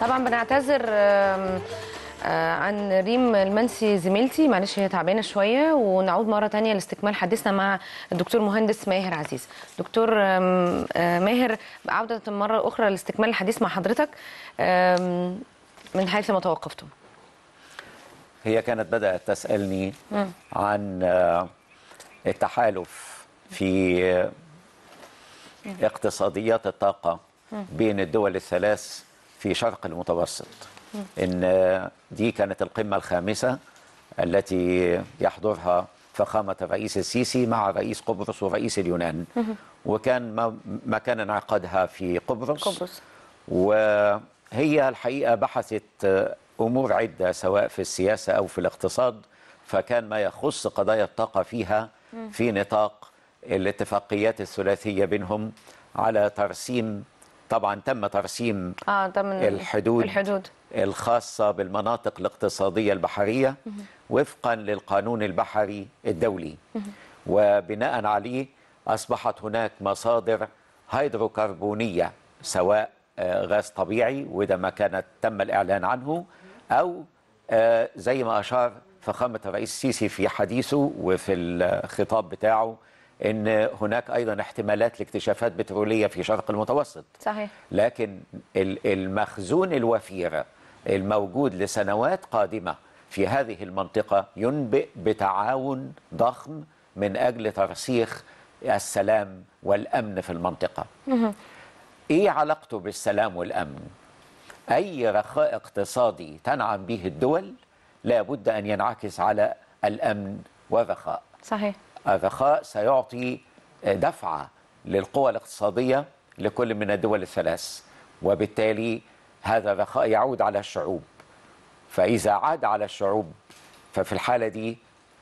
طبعا بنعتذر عن ريم المنسي زميلتي، معلش هي تعبانه شويه، ونعود مره تانية لاستكمال حديثنا مع الدكتور مهندس ماهر عزيز. دكتور ماهر، عوده مره اخرى لاستكمال الحديث مع حضرتك من حيث ما توقفتم. هي كانت بدأت تسألني عن التحالف في اقتصاديات الطاقة بين الدول الثلاث في شرق المتوسط. إن دي كانت القمة الخامسة التي يحضرها فخامة الرئيس السيسي مع رئيس قبرص ورئيس اليونان، وكان مكان انعقادها في قبرص. وهي الحقيقة بحثت أمور عدة سواء في السياسة أو في الاقتصاد، فكان ما يخص قضايا الطاقة فيها في نطاق الاتفاقيات الثلاثية بينهم على ترسيم. طبعا تم ترسيم الحدود الخاصة بالمناطق الاقتصادية البحرية وفقا للقانون البحري الدولي، وبناء عليه أصبحت هناك مصادر هيدروكربونية سواء غاز طبيعي، وده ما كانت تم الإعلان عنه، أو زي ما أشار فخامة الرئيس السيسي في حديثه وفي الخطاب بتاعه إن هناك أيضا احتمالات لاكتشافات بترولية في شرق المتوسط. صحيح. لكن المخزون الوفير الموجود لسنوات قادمة في هذه المنطقة ينبئ بتعاون ضخم من أجل ترسيخ السلام والأمن في المنطقة. إيه علاقته بالسلام والأمن؟ أي رخاء اقتصادي تنعم به الدول لا بد أن ينعكس على الأمن والرخاء. صحيح. الرخاء سيعطي دفعة للقوى الاقتصادية لكل من الدول الثلاث، وبالتالي هذا الرخاء يعود على الشعوب. فإذا عاد على الشعوب ففي الحالة دي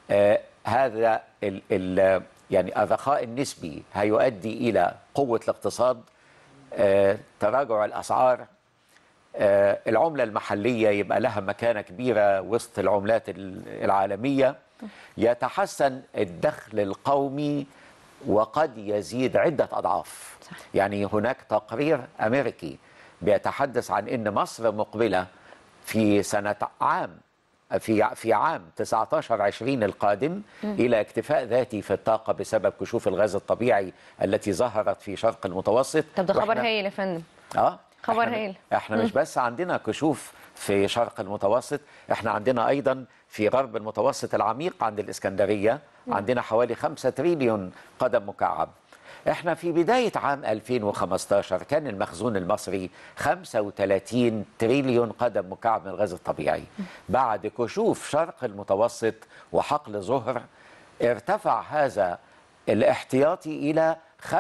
هذا يعني الرخاء النسبي هيؤدي إلى قوة الاقتصاد، تراجع الأسعار، العملة المحلية يبقى لها مكانة كبيرة وسط العملات العالمية، يتحسن الدخل القومي وقد يزيد عدة أضعاف. يعني هناك تقرير أمريكي بيتحدث عن أن مصر مقبلة في عام 19-20 القادم إلى اكتفاء ذاتي في الطاقة بسبب كشوف الغاز الطبيعي التي ظهرت في شرق المتوسط. طب ده خبر هايل يا فندم. خبر هايل. احنا مش بس عندنا كشوف في شرق المتوسط، احنا عندنا ايضا في غرب المتوسط العميق عند الاسكندرية عندنا حوالي 5 تريليون قدم مكعب. احنا في بداية عام 2015 كان المخزون المصري 35 تريليون قدم مكعب من الغاز الطبيعي. بعد كشوف شرق المتوسط وحقل زهر ارتفع هذا الاحتياطي إلى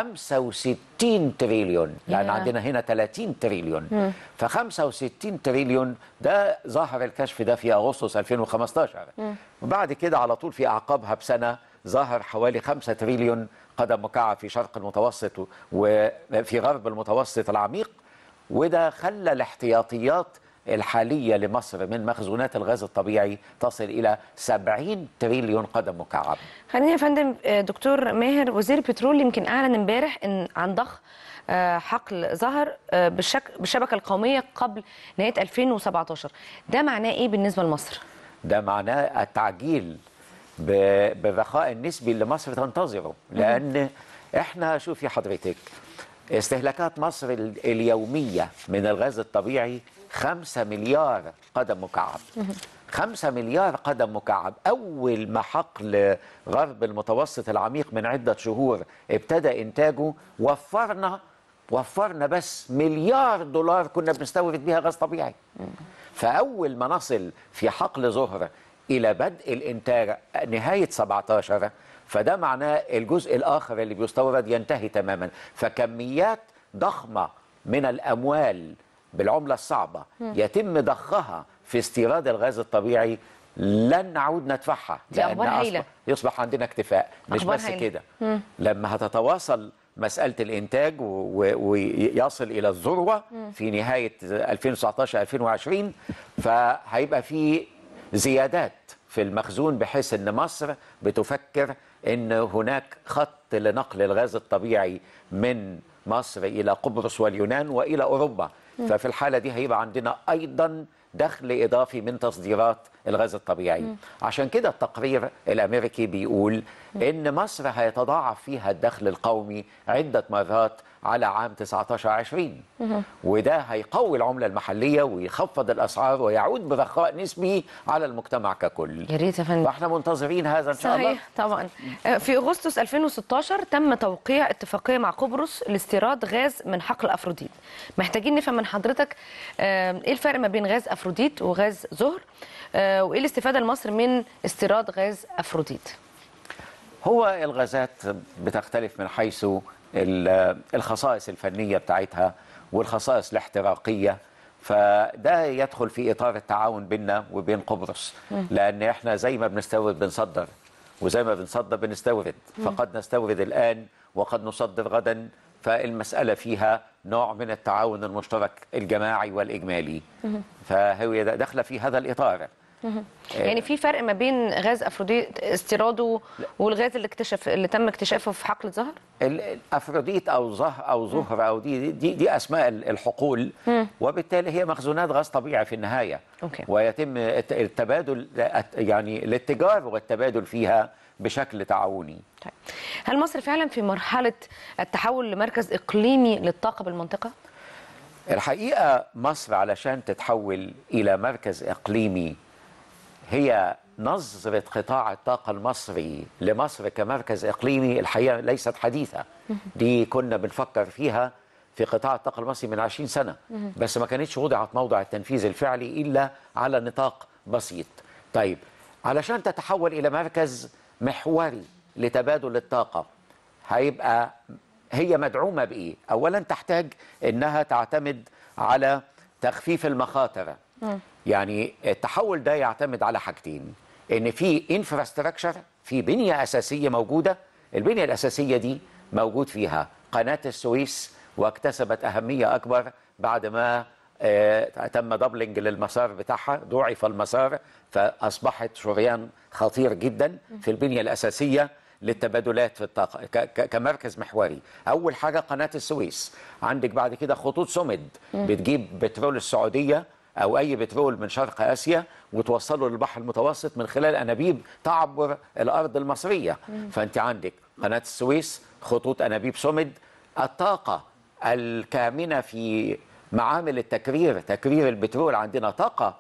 65 تريليون، لأن عندنا هنا 30 تريليون. ف 65 تريليون ده ظهر الكشف ده في أغسطس 2015. وبعد كده على طول في أعقابها بسنة ظهر حوالي 5 تريليون قدم مكعب في شرق المتوسط وفي غرب المتوسط العميق، وده خلى الاحتياطيات الحالية لمصر من مخزونات الغاز الطبيعي تصل إلى 70 تريليون قدم مكعب. خلينا يا فندم دكتور ماهر، وزير البترول يمكن أعلن امبارح إن عن ضخ حقل ظهر بالشبكة القومية قبل نهاية 2017. ده معناه إيه بالنسبة لمصر؟ ده معناه التعجيل بالرخاء النسبي اللي مصر تنتظره، لأن احنا شوفي حضرتك استهلاكات مصر اليومية من الغاز الطبيعي 5 مليار قدم مكعب. 5 مليار قدم مكعب. أول ما حقل غرب المتوسط العميق من عدة شهور ابتدى إنتاجه وفرنا بس مليار دولار كنا بنستورد بيها غاز طبيعي. فأول ما نصل في حقل زهر إلى بدء الإنتاج نهاية 17 فده معناه الجزء الآخر اللي بيستورد ينتهي تماما. فكميات ضخمة من الأموال بالعملة الصعبة يتم ضخها في استيراد الغاز الطبيعي لن نعود ندفعها، لأن يصبح عندنا اكتفاء. مش بس كده، لما هتتواصل مسألة الإنتاج ويصل إلى الذروة في نهاية 2019-2020 فهيبقى في زيادات في المخزون، بحيث أن مصر بتفكر أن هناك خط لنقل الغاز الطبيعي من مصر إلى قبرص واليونان وإلى أوروبا. ففي الحالة دي هيبقى عندنا أيضا دخل إضافي من تصديرات الغاز الطبيعي. عشان كده التقرير الأمريكي بيقول إن مصر هيتضاعف فيها الدخل القومي عدة مرات على عام 19-20، وده هيقوي العملة المحلية ويخفض الأسعار ويعود برخاء نسبي على المجتمع ككل. يا ريت يا فندم. فاحنا منتظرين هذا إن شاء الله. صحيح طبعا. في أغسطس 2016 تم توقيع اتفاقية مع قبرص لاستيراد غاز من حقل أفروديت. محتاجين نفهم من حضرتك إيه الفرق ما بين غاز أفروديت وغاز زهر، وإيه الاستفادة لمصر من استيراد غاز أفروديت؟ هو الغازات بتختلف من حيث الخصائص الفنية بتاعتها والخصائص الاحتراقية، فده يدخل في إطار التعاون بيننا وبين قبرص، لأن احنا زي ما بنستورد بنصدر، وزي ما بنصدر بنستورد، فقد نستورد الآن وقد نصدر غدا، فالمسألة فيها نوع من التعاون المشترك الجماعي والإجمالي، فهي داخلة في هذا الإطار. يعني في فرق ما بين غاز أفروديت استيراده والغاز اللي تم اكتشافه في حقل زهر؟ الأفروديت أو زهر أو دي أسماء الحقول، وبالتالي هي مخزونات غاز طبيعي في النهاية. أوكي. ويتم التبادل، يعني الاتجار والتبادل فيها بشكل تعاوني. طيب. هل مصر فعلا في مرحلة التحول لمركز إقليمي للطاقة بالمنطقة؟ الحقيقة مصر علشان تتحول إلى مركز إقليمي، هي نظرة قطاع الطاقة المصري لمصر كمركز إقليمي الحقيقة ليست حديثة. دي كنا بنفكر فيها في قطاع الطاقة المصري من 20 سنة، بس ما كانتش وضعت موضع التنفيذ الفعلي إلا على نطاق بسيط. طيب، علشان تتحول إلى مركز محوري لتبادل الطاقة، هي مدعومة بإيه؟ أولا تحتاج إنها تعتمد على تخفيف المخاطر. يعني التحول ده يعتمد على حاجتين: إن في انفراستراكشر، في بنية أساسية موجودة، البنية الأساسية دي موجود فيها قناة السويس، واكتسبت أهمية أكبر بعد ما تم دبلنج للمسار بتاعها، ضعف المسار، فأصبحت شريان خطير جدا في البنية الأساسية للتبادلات في الطاقة كمركز محوري. أول حاجة قناة السويس. عندك بعد كده خطوط سمد بتجيب بترول السعودية أو أي بترول من شرق آسيا وتوصله للبحر المتوسط من خلال أنابيب تعبر الأرض المصرية. فأنت عندك قناة السويس، خطوط أنابيب سمد، الطاقة الكامنة في معامل التكرير، تكرير البترول. عندنا طاقة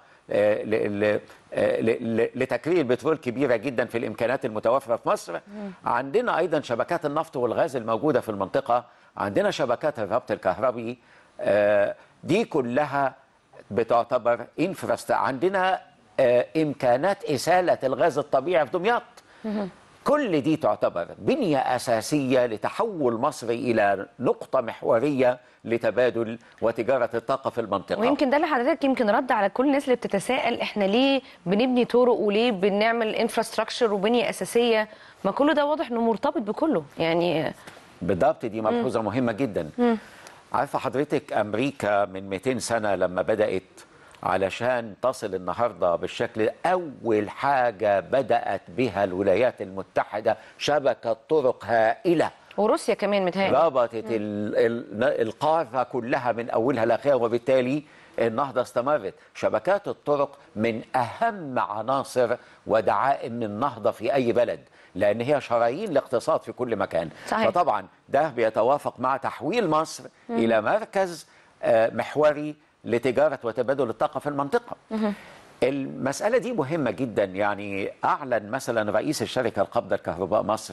لتكرير البترول كبيرة جدا في الإمكانات المتوفرة في مصر. عندنا أيضا شبكات النفط والغاز الموجودة في المنطقة، عندنا شبكات الربط الكهربي، دي كلها بتعتبر عندنا إمكانات إسالة الغاز الطبيعي في دمياط. كل دي تعتبر بنية أساسية لتحول مصر إلى نقطة محورية لتبادل وتجارة الطاقة في المنطقة. ويمكن ده اللي حضرتك يمكن رد على كل الناس اللي بتتساءل احنا ليه بنبني طرق وليه بنعمل انفراستراكشر وبنية أساسية، ما كله ده واضح انه مرتبط بكله يعني. بالضبط، دي ملحوظة مهمة جدا. عارفة حضرتك أمريكا من 200 سنة لما بدأت علشان تصل النهاردة بالشكل، أول حاجة بدأت بها الولايات المتحدة شبكة طرق هائلة، وروسيا كمان متهيألي ربطت القارة كلها من أولها لآخرها، وبالتالي النهضة استمرت. شبكات الطرق من أهم عناصر ودعائم النهضة في أي بلد، لأن هي شرايين الاقتصاد في كل مكان. صحيح. فطبعا ده بيتوافق مع تحويل مصر إلى مركز محوري لتجارة وتبادل الطاقة في المنطقة. المسألة دي مهمة جدا. يعني أعلن مثلا رئيس الشركة القابضة لكهرباء مصر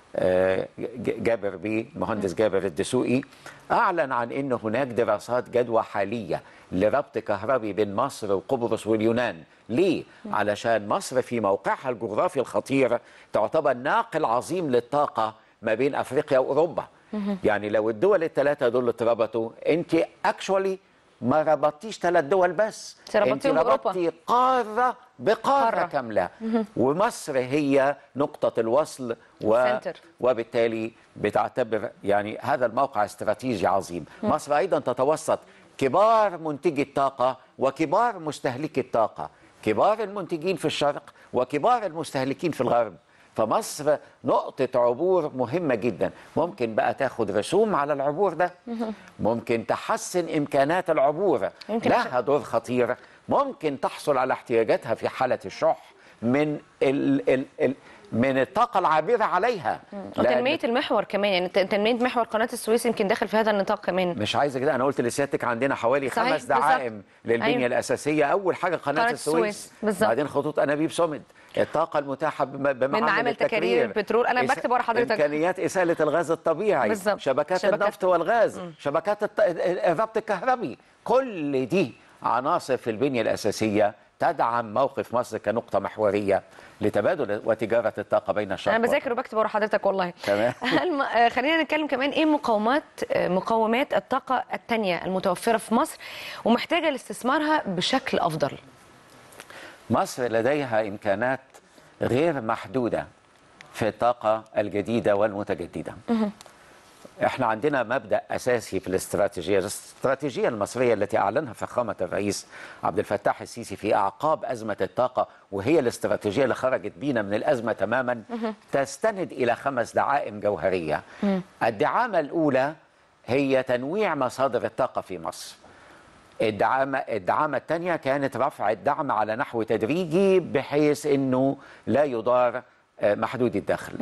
مهندس جابر الدسوقي، أعلن عن أن هناك دراسات جدوى حالية لربط كهربي بين مصر وقبرص واليونان. ليه؟ علشان مصر في موقعها الجغرافي الخطير تعتبر ناقل عظيم للطاقة ما بين أفريقيا وأوروبا. يعني لو الدول الثلاثة دول اتربطوا، أنت اكشولي ما ربطتيش 3 دول بس، انت ربطتي قارة بقارة كاملة. ومصر هي نقطة الوصل وبالتالي بتعتبر يعني هذا الموقع استراتيجي عظيم. مصر أيضا تتوسط كبار منتجي الطاقة وكبار مستهلكي الطاقة، كبار المنتجين في الشرق وكبار المستهلكين في الغرب. فمصر نقطة عبور مهمة جدا. ممكن بقى تاخد رسوم على العبور ده، ممكن تحسن إمكانات العبور، لها دور خطير. ممكن تحصل على احتياجاتها في حالة الشح من من الطاقة العابرة عليها. وتنمية المحور كمان، يعني تنمية محور قناة السويس يمكن داخل في هذا النطاق كمان. مش عايزة كده، أنا قلت لسيادتك عندنا حوالي 5 دعائم للبنية أيوة. الأساسية. أول حاجة قناة السويس، بعدين خطوط أنابيب سومد، الطاقة المتاحة بمعامل تكرير البترول. أنا بكتب ورا حضرتك إمكانيات إسالة الغاز الطبيعي بالزبط. شبكات النفط والغاز، شبكات الربط الكهربي، كل دي عناصر في البنية الأساسية تدعم موقف مصر كنقطة محورية لتبادل وتجارة الطاقة بين الشرق. أنا بذاكر وبكتب ورا حضرتك والله. تمام. خلينا نتكلم كمان إيه مقومات الطاقة التانية المتوفرة في مصر ومحتاجة لاستثمارها بشكل أفضل. مصر لديها إمكانات غير محدودة في الطاقة الجديدة والمتجددة. احنا عندنا مبدأ أساسي في الاستراتيجية المصرية التي أعلنها فخامة الرئيس عبد الفتاح السيسي في أعقاب أزمة الطاقة، وهي الاستراتيجية اللي خرجت بينا من الأزمة تماما، تستند إلى 5 دعائم جوهرية. الدعامة الأولى هي تنويع مصادر الطاقة في مصر. الدعامة الثانية كانت رفع الدعم على نحو تدريجي بحيث أنه لا يضار محدود الدخل.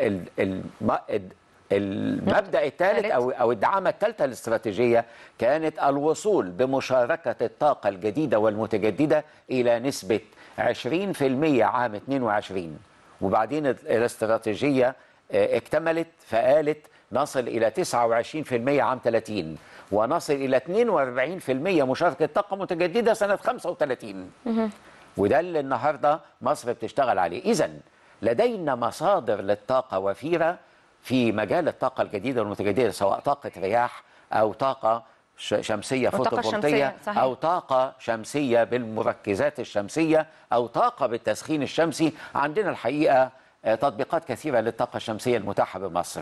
المبدأ الثالث أو الدعامة الثالثة الاستراتيجية كانت الوصول بمشاركة الطاقة الجديدة والمتجددة إلى نسبة 20% عام 22، وبعدين الاستراتيجية اكتملت فقالت نصل إلى 29% عام 30، ونصل إلى 42% مشاركة طاقة متجددة سنة 35. وده اللي النهاردة مصر بتشتغل عليه. إذن لدينا مصادر للطاقة وفيرة في مجال الطاقة الجديدة والمتجددة، سواء طاقة رياح أو طاقة شمسية فوتوفولتية أو طاقة شمسية بالمركزات الشمسية أو طاقة بالتسخين الشمسي. عندنا الحقيقة تطبيقات كثيرة للطاقة الشمسية المتاحة بمصر.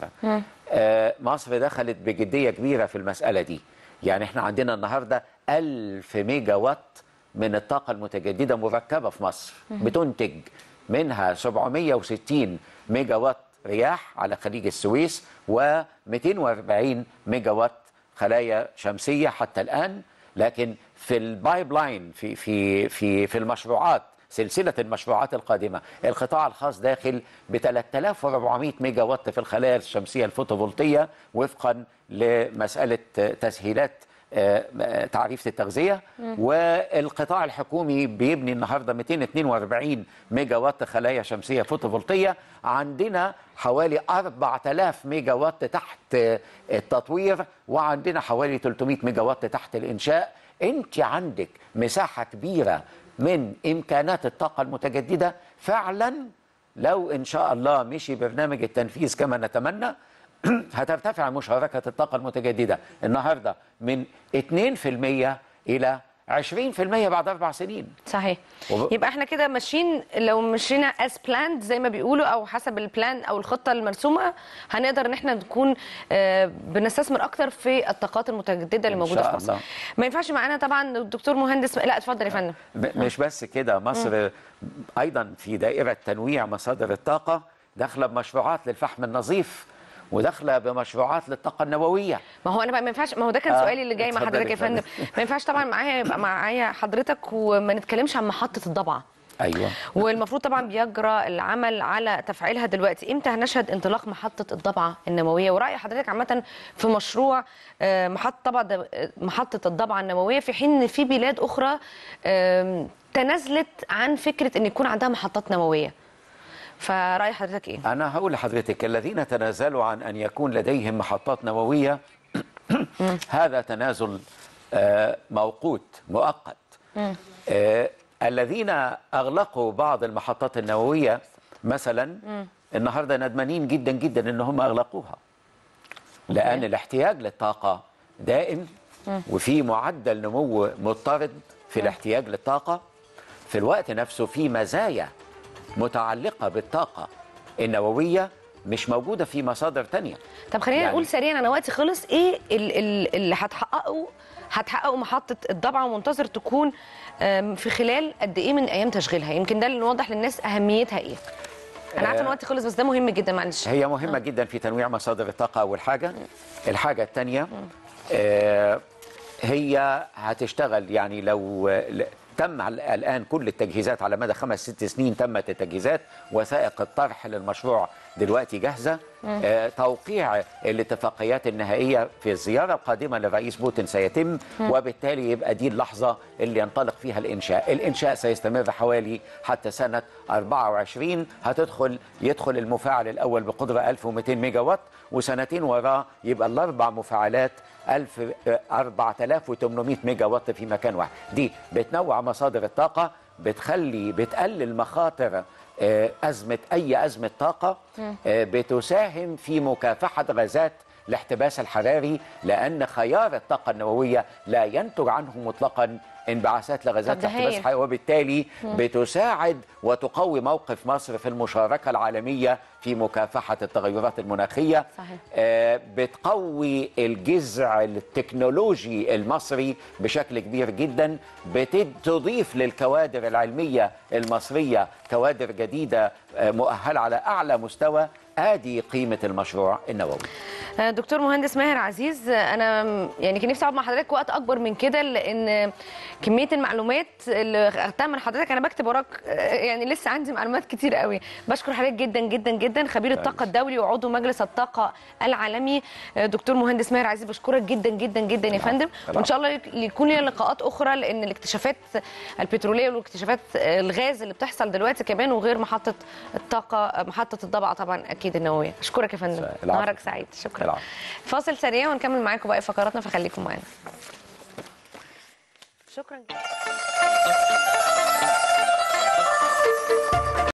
مصر دخلت بجدية كبيرة في المسألة دي. يعني احنا عندنا النهاردة 1000 ميجا وات من الطاقة المتجددة مركبة في مصر، بتنتج منها 760 ميجا وات رياح على خليج السويس و240 ميجا وات خلايا شمسية حتى الآن. لكن في البايب لاين في المشروعات، سلسلة المشروعات القادمة، القطاع الخاص داخل ب 3400 ميجا وات في الخلايا الشمسية الفوتوفولتية وفقا لمسألة تسهيلات تعريفة التغذية. والقطاع الحكومي بيبني النهاردة 242 ميجا وات خلايا شمسية فوتوفولتية. عندنا حوالي 4000 ميجا وات تحت التطوير، وعندنا حوالي 300 ميجا وات تحت الإنشاء. انت عندك مساحة كبيرة من إمكانات الطاقة المتجددة. فعلا لو إن شاء الله مشي برنامج التنفيذ كما نتمنى هترتفع مشاركة الطاقة المتجددة النهاردة من 2% إلى 20% بعد 4 سنين. صحيح. يبقى احنا كده ماشيين، لو مشينا as planned زي ما بيقولوا او حسب البلان او الخطه المرسومه، هنقدر ان احنا نكون بنستثمر اكتر في الطاقات المتجدده اللي موجوده في مصر. ما ينفعش معانا طبعا الدكتور مهندس. لا اتفضل يا فندم. مش بس كده، مصر ايضا في دائره تنويع مصادر الطاقه داخله بمشروعات للفحم النظيف وداخله بمشروعات للطاقه النوويه. ما هو انا بقى ما ينفعش، ما هو ده كان سؤالي اللي جاي مع حضرتك يا فندم. ما ينفعش طبعا يبقى معايا حضرتك وما نتكلمش عن محطه الضبعه. ايوه. والمفروض طبعا بيجرى العمل على تفعيلها دلوقتي. امتى هنشهد انطلاق محطه الضبعه النوويه؟ وراي حضرتك عامه في مشروع محطه الضبعه النوويه، في حين ان في بلاد اخرى تنازلت عن فكره ان يكون عندها محطات نوويه. فرأي حضرتك ايه؟ أنا هقول لحضرتك الذين تنازلوا عن أن يكون لديهم محطات نووية هذا تنازل موقوت مؤقت. الذين أغلقوا بعض المحطات النووية مثلا النهاردة ندمانين جدا جدا أن هم أغلقوها، لأن الاحتياج للطاقة دائم وفي معدل نمو مضطرد في الاحتياج للطاقة. في الوقت نفسه في مزايا متعلقة بالطاقة النووية مش موجودة في مصادر تانية. طب خلينا نقول سريعا، أنا وقتي خلص، إيه اللي هتحققوا محطة الضبعة ومنتظر تكون في خلال قد إيه من أيام تشغيلها؟ يمكن ده اللي نوضح للناس أهميتها إيه. انا عارفه ان وقتي خلص بس ده مهم جدا، معلش. هي مهمه جدا في تنويع مصادر الطاقه اول حاجه. الحاجه الثانيه هي هتشتغل، يعني لو تم الآن كل التجهيزات على مدى 5-6 سنين، تمت التجهيزات، وثائق الطرح للمشروع دلوقتي جاهزة. توقيع الاتفاقيات النهائية في الزيارة القادمة للرئيس بوتين سيتم، وبالتالي يبقى دي اللحظة اللي ينطلق فيها الإنشاء سيستمر حوالي حتى سنة 24. يدخل المفاعل الأول بقدرة 1200 ميجا وات، وسنتين وراه يبقى الأربع مفاعلات 4800 ميجا وات في مكان واحد. دي بتنوع مصادر الطاقة، بتقلل مخاطر أي أزمة طاقة، بتساهم في مكافحة غازات الاحتباس الحراري، لأن خيار الطاقة النووية لا ينتج عنه مطلقا انبعاثات لغازات الاحتباس الحراري، وبالتالي بتساعد وتقوي موقف مصر في المشاركة العالمية في مكافحة التغيرات المناخية. صحيح. بتقوي الجذع التكنولوجي المصري بشكل كبير جدا، بتضيف للكوادر العلمية المصرية كوادر جديدة مؤهلة على أعلى مستوى. ادي قيمه المشروع النووي. دكتور مهندس ماهر عزيز، انا يعني كان نفسي اقعد مع حضرتك وقت اكبر من كده، لان كميه المعلومات اللي اخدتها من حضرتك انا بكتب وراك، يعني لسه عندي معلومات كتير قوي. بشكر حضرتك جدا جدا جدا، خبير الطاقه الدولي وعضو مجلس الطاقه العالمي دكتور مهندس ماهر عزيز. بشكرك جدا جدا جدا يا فندم، وان شاء الله يكون لنا لقاءات اخرى، لان الاكتشافات البتروليه والاكتشافات الغاز اللي بتحصل دلوقتي كمان، وغير محطه الطاقه، محطه الضبعه طبعا اكيد النوويه. اشكرك يا فندم، نهارك سعيد. شكرا. فاصل سريع ونكمل معاكم باقي فقراتنا، فخليكم معانا. شكرا جدا.